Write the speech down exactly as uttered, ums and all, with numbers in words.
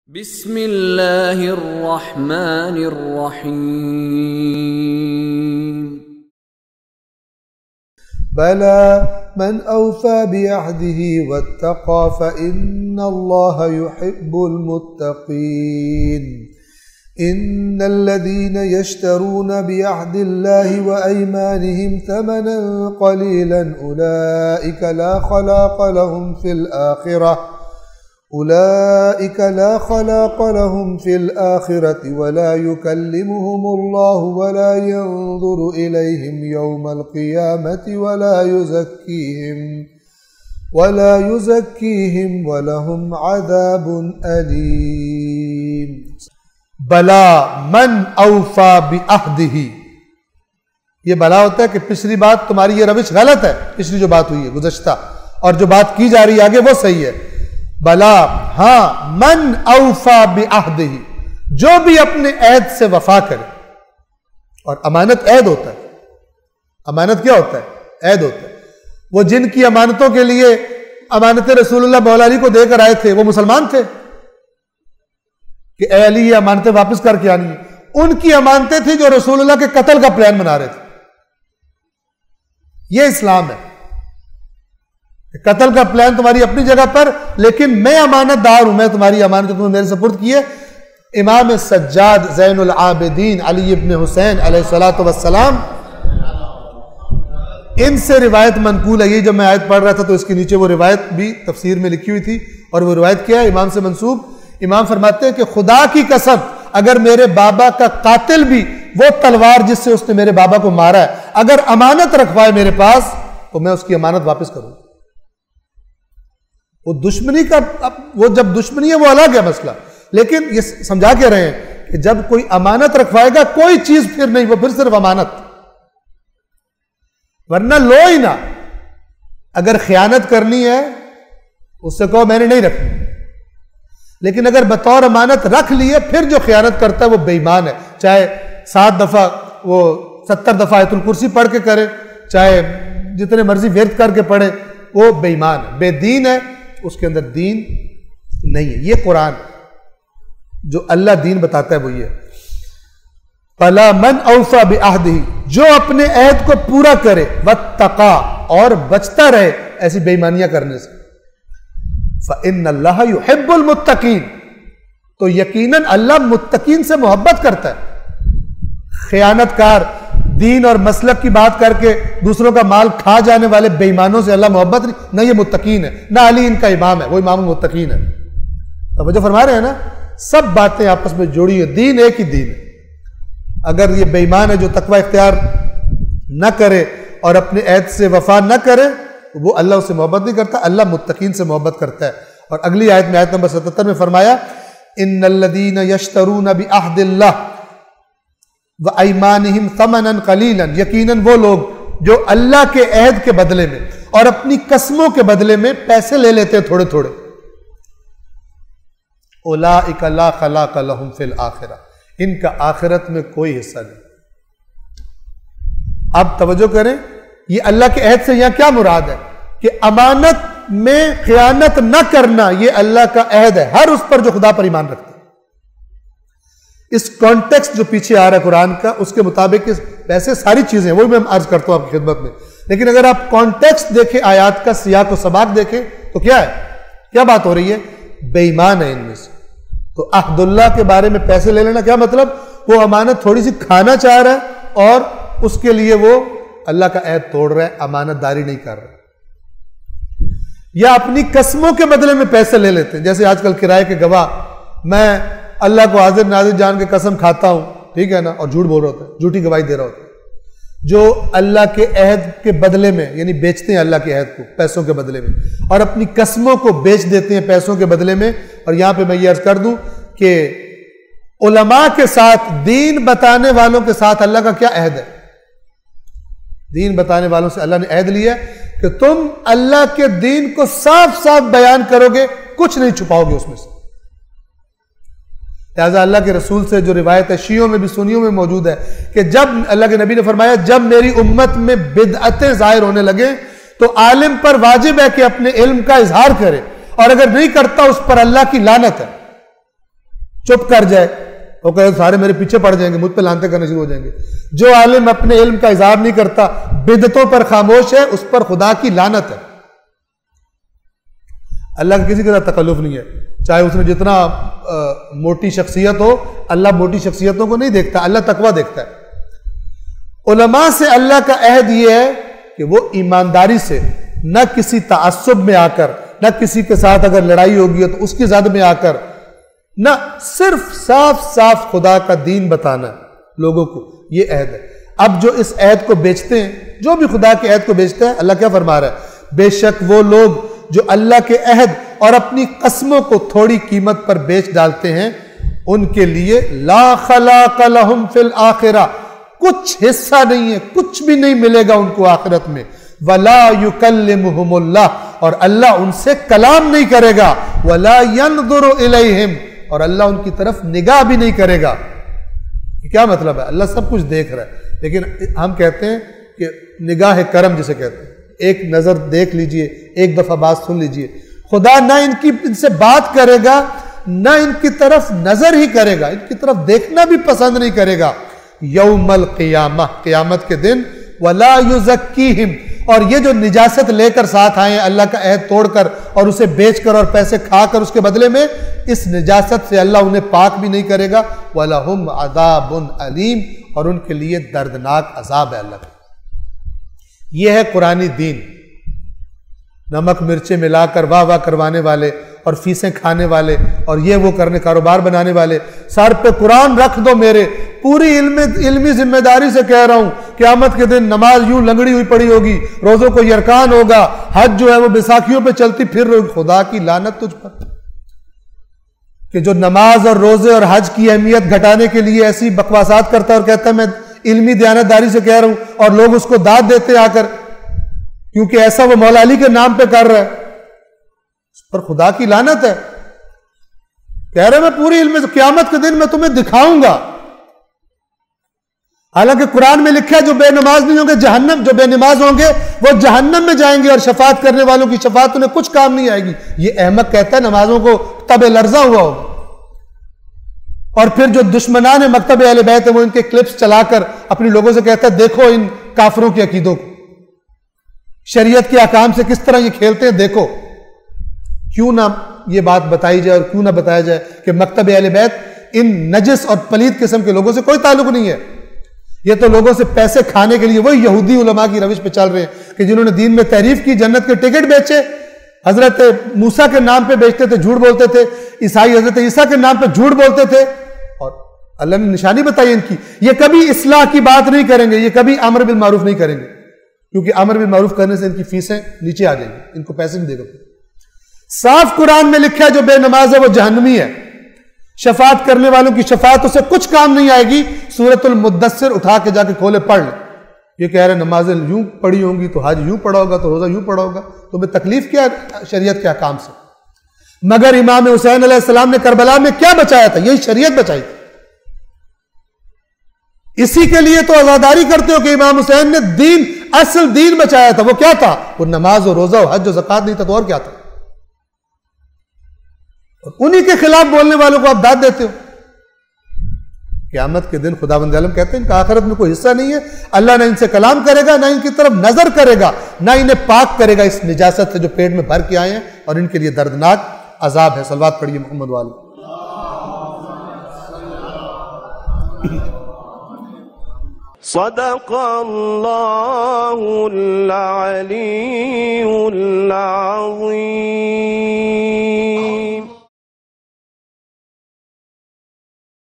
بسم اللہ الرحمن الرحیم بلى من أوفى بعهده واتقى فإن الله يحب المتقين إن الذين يشترون بعهد الله وأيمانهم ثمنا قليلا أولئك لا خلاق لهم في الآخرة أولئك لا خلاق لهم في الآخرة ولا يكلمهم الله ولا ينظر إليهم يوم القيامة ولا يزكيهم ولا يزكيهم ولهم عذاب أليم بلا من اوفا بعہدہ، یہ بلا ہوتا ہے کہ پچھلی بات تمہاری یہ روش غلط ہے، پچھلی جو بات ہوئی ہے گزشتہ، اور جو بات کی جا رہی ہے آگے وہ صحیح ہے۔ بلا ہاں من اوفا بعہدہ، جو بھی اپنے عہد سے وفا کرے، اور امانت عہد ہوتا ہے۔ امانت کیا ہوتا ہے؟ عہد ہوتا ہے۔ وہ جن کی امانتوں کے لیے امانت رسول اللہ مولا علی کو دے کر آئے تھے وہ مسلمان تھے کہ اے علی یہ امانتیں واپس کر کے آنی ہیں، ان کی امانتیں تھیں جو رسول اللہ کے قتل کا پلان بنا رہے تھے۔ یہ اسلام ہے، قتل کا پلان تمہاری اپنی جگہ پر، لیکن میں امانت دار ہوں، میں تمہاری امانت تمہیں میرے سپرد کی ہے۔ امام سجاد زین العابدین علی ابن حسین علیہ الصلوۃ والسلام، ان سے روایت منقول ہے۔ یہ جب میں آیت پڑھ رہا تھا تو اس کے نیچے وہ روایت بھی تفسیر میں لکھی ہوئی تھی، اور وہ روایت کیا ہے؟ امام سے منسوب۔ امام فرماتے ہیں کہ خدا کی قسم اگر میرے بابا کا قاتل بھی وہ تلوار جس سے اس نے میرے بابا کو مارا ہے اگر امانت رکھوائے میرے پاس تو میں اس کی امانت واپس کروں۔ وہ دشمنی کا، وہ جب دشمنی ہے وہ الگ ہے مسئلہ، لیکن یہ سمجھا کے رہے ہیں کہ جب کوئی امانت رکھوائے گا کوئی چیز پھر نہیں، وہ پھر صرف امانت، ورنہ لو ہی نہ۔ اگر خیانت کرنی ہے اس سے کہو میں نے نہیں رکھنی، لیکن اگر بطور امانت رکھ لیے پھر جو خیانت کرتا ہے وہ بے ایمان ہے، چاہے سات دفعہ وہ ستر دفعہ آیت الکرسی پڑھ کے کرے، چاہے جتنے مرضی ورد کر کے پڑھے، وہ بے ایمان ہے، بے دین ہے، اس کے اندر دین نہیں ہے۔ یہ قرآن جو اللہ دین بتاتا ہے وہ یہ بلا من اوفا بعہدہ، جو اپنے عہد کو پورا کرے، واتقا، اور بچتا رہے ایسی بے ایمانیاں کرنے سے، فإن اللہ یحب المتقین، تو یقیناً اللہ متقین سے محبت کرتا ہے۔ خیانت کار، دین اور مسلک کی بات کر کے دوسروں کا مال کھا جانے والے بے ایمانوں سے اللہ محبت نہیں، نہ یہ متقین ہے، نہ علی ان کا امام ہے، وہ امام المتقین ہے۔ توجہ فرما رہے ہیں نا، سب باتیں آپس میں جوڑی ہیں، دین ایک ہی دین ہے۔ اگر یہ بے ایمان ہے جو تقوی اختیار نہ کرے اور اپنے عہد سے وفا نہ کرے، وہ اللہ اس سے محبت نہیں کرتا، اللہ متقین سے محبت کرتا ہے۔ اور اگلی آیت میں، آیت نمبر ستتر میں فرمایا ان الذین یشترون بعہد اللہ وایمانہم ثمنا قلیلا، یقیناً وہ لوگ جو اللہ کے عہد کے بدلے میں اور اپنی قسموں کے بدلے میں پیسے لے لیتے ہیں تھوڑے تھوڑے، اولئک لا خلاق لہم فی الآخرہ، ان کا آخرت میں کوئی حصہ نہیں۔ اب توجہ کریں، یہ اللہ کے عہد سے یہاں کیا مراد ہے کہ امانت میں خیانت نہ کرنا، یہ اللہ کا عہد ہے ہر اس پر جو خدا پر ایمان رکھتا ہے۔ اس کانٹیکسٹ جو پیچھے آ رہا ہے قرآن کا، اس کے مطابق ویسے ساری چیزیں وہی میں عرض کرتا ہوں آپ کی خدمت میں، لیکن اگر آپ کانٹیکسٹ دیکھیں، آیات کا سیاق و سباق دیکھیں تو کیا ہے، کیا بات ہو رہی ہے؟ بے ایمان ہے ان میں سے۔ تو عہد اللہ کے بارے میں پیسے لے لینا کیا مطلب؟ وہ امانت تھوڑی سی کھانا چاہ رہا ہے اور اس کے لیے وہ اللہ کا عہد توڑ رہا ہے، امانت داری نہیں کر رہا، یا اپنی قسموں کے بدلے میں پیسے لے لیتے ہیں، جیسے آج کل کرائے کے گواہ، میں اللہ کو حاضر ناظر جان کے قسم کھاتا ہوں، ٹھیک ہے نا، اور جھوٹ بول رہا ہوتا ہے، جھوٹی گواہی دے رہا ہوتا ہے، جو اللہ کے عہد کے بدلے میں، یعنی بیچتے ہیں اللہ کے عہد کو پیسوں کے بدلے میں، اور اپنی قسموں کو بیچ دیتے ہیں پیسوں کے بدلے میں۔ اور یہاں پہ میں یہ عرض کر دوں کہ علماء کے ساتھ، دین بتانے والوں کے ساتھ اللہ کا کیا عہد ہے؟ دین بتانے والوں سے اللہ نے عہد لیا کہ تم اللہ کے دین کو صاف صاف بیان کرو گے، کچھ نہیں چھپاؤ گے اس میں سے۔ لہذا اللہ کے رسول سے جو روایت ہے، شیعوں میں بھی سنیوں میں موجود ہے، کہ جب اللہ کے نبی نے فرمایا جب میری امت میں بدعتیں ظاہر ہونے لگے تو عالم پر واجب ہے کہ اپنے علم کا اظہار کرے، اور اگر نہیں کرتا اس پر اللہ کی لعنت ہے۔ چپ کر جائے، وہ کہے سارے میرے پیچھے پڑ جائیں گے، مجھ پہ لانتے کرنے شروع ہو جائیں گے۔ جو عالم اپنے علم کا اظہار نہیں کرتا، بدعتوں پر خاموش ہے، اس پر خدا کی لعنت ہے۔ اللہ کا کسی کے ساتھ تکلف نہیں ہے، چاہے اس میں جتنا موٹی شخصیت ہو، اللہ موٹی شخصیتوں کو نہیں دیکھتا، اللہ تقویٰ دیکھتا ہے۔ علماء سے اللہ کا عہد یہ ہے کہ وہ ایمانداری سے، نہ کسی تعصب میں آ کر، نہ کسی کے ساتھ اگر لڑائی ہوگی تو اس کی زد میں آ کر، نہ صرف صاف صاف خدا کا دین بتانا لوگوں کو، یہ عہد ہے۔ اب جو اس عہد کو بیچتے ہیں، جو بھی خدا کے عہد کو بیچتے ہیں، اللہ کیا فرما رہا ہے؟ بے شک وہ لوگ جو اللہ کے عہد اور اپنی قسموں کو تھوڑی قیمت پر بیچ ڈالتے ہیں، ان کے لیے لا خلاق لہم فی الآخرہ، کچھ حصہ نہیں ہے، کچھ بھی نہیں ملے گا ان کو آخرت میں۔ ولا یکلمہم اللہ، اور اللہ ان سے کلام نہیں کرے گا۔ ولا ینظر الیہم، اور اللہ ان کی طرف نگاہ بھی نہیں کرے گا۔ کیا مطلب ہے؟ اللہ سب کچھ دیکھ رہا ہے، لیکن ہم کہتے ہیں کہ نگاہ کرم جسے کہتے ہیں، ایک نظر دیکھ لیجئے، ایک دفعہ بات سن لیجئے۔ خدا نہ ان کی ان سے بات کرے گا، نہ ان کی طرف نظر ہی کرے گا، ان کی طرف دیکھنا بھی پسند نہیں کرے گا۔ یوم القیامہ، قیامت کے دن، ولا یزکیہم، اور یہ جو نجاست لے کر ساتھ آئے ہیں اللہ کا عہد توڑ کر اور اسے بیچ کر اور پیسے کھا کر اس کے بدلے میں، اس نجاست سے اللہ انہیں پاک بھی نہیں کرے گا۔ وَلَهُمْ عَذَابٌ عَلِيمٌ، اور ان کے لیے دردناک عذاب ہے اللہ کا۔ یہ ہے قرآن دین، نمک مرچیں ملا کر واہ واہ کروانے والے اور فیسیں کھانے والے اور یہ وہ کرنے کاروبار بنانے والے۔ سر پہ قرآن رکھ دو میرے، پوری علم علمی ذمہ داری سے کہہ رہا ہوں، قیامت کے دن نماز یوں لنگڑی ہوئی پڑی ہوگی، روزوں کو یرکان ہوگا، حج جو ہے وہ بیساکھیوں پہ چلتی پھر رہی۔ خدا کی لعنت تجھ پر کہ جو نماز اور روزے اور حج کی اہمیت گھٹانے کے لیے ایسی بکواسات کرتا ہے اور کہتا ہے میں علمی دیانتداری سے کہہ رہا ہوں، اور لوگ اس کو داد دیتے آ کر کیونکہ ایسا وہ مولا علی کے نام پہ کر رہا ہے، اس پر خدا کی لعنت ہے۔ کہہ رہے میں پوری علم قیامت کے دن میں تمہیں دکھاؤں گا، حالانکہ قرآن میں لکھا ہے جو بے نماز نہیں ہوں گے جہنم، جو بے نماز ہوں گے وہ جہنم میں جائیں گے، اور شفاعت کرنے والوں کی شفاعت انہیں کچھ کام نہیں آئے گی۔ یہ احمق کہتا ہے نمازوں کو تب لرزہ ہوا ہوگا، اور پھر جو دشمنان مکتب اہل بیت ہیں وہ ان کے کلپس چلا کر اپنے لوگوں سے کہتا ہے دیکھو ان کافروں کے عقیدوں کو، شریعت کے احکام سے کس طرح یہ کھیلتے ہیں دیکھو۔ کیوں نہ یہ بات بتائی جائے اور کیوں نہ بتایا جائے کہ مکتب اہل بیت ان نجس اور پلید قسم کے لوگوں سے کوئی تعلق نہیں ہے، یہ تو لوگوں سے پیسے کھانے کے لیے وہی یہودی علماء کی روش پہ چل رہے ہیں کہ جنہوں نے دین میں تحریف کی، جنت کے ٹکٹ بیچے، حضرت موسیٰ کے نام پہ بیچتے تھے، جھوٹ بولتے تھے، عیسائی حضرت عیسیٰ کے نام پہ جھوٹ بولتے تھے، اور اللہ نے نشانی بتائی ان کی۔ یہ کبھی اصلاح کی بات نہیں کریں گے، یہ کبھی امر بالمعروف نہیں کریں گے، کیونکہ امر بالمعروف کرنے سے ان کی فیسیں نیچے آ جائیں گی، ان کو پیسے نہیں دے گا۔ صاف قرآن میں لکھا ہے جو بے نماز ہے وہ جہنمی ہے، شفاعت کرنے والوں کی شفاعت اسے کچھ کام نہیں آئے گی۔ سورۃ المدثر اٹھا کے جا کے کھولے پڑھ لیں، یہ کہہ رہے نمازیں یوں پڑھی ہوں گی تو حج یوں پڑھا ہوگا تو روزہ یوں پڑھا ہوگا، تمہیں تکلیف کیا شریعت کے احکام سے؟ مگر امام حسین علیہ السلام نے کربلا میں کیا بچایا تھا؟ یہی شریعت بچائی تھی۔ اسی کے لیے تو عزاداری کرتے ہو کہ امام حسین نے دین، اصل دین بچایا تھا۔ وہ کیا تھا؟ وہ نماز و روزہ و حج و زکوٰۃ نہیں تھا تو اور کیا تھا؟ اور انہی کے خلاف بولنے والوں کو آپ داد دیتے ہو۔ قیامت کے دن خداوند عالم کہتے ہیں ان کا آخرت میں کوئی حصہ نہیں ہے، اللہ نہ ان سے کلام کرے گا، نہ ان کی طرف نظر کرے گا، نہ انہیں پاک کرے گا اس نجاست سے جو پیٹ میں بھر کے آئے ہیں، اور ان کے لیے دردناک عذاب ہے۔ صلوات پڑھیے محمد والے۔ صدق اللہ العلی العظیم۔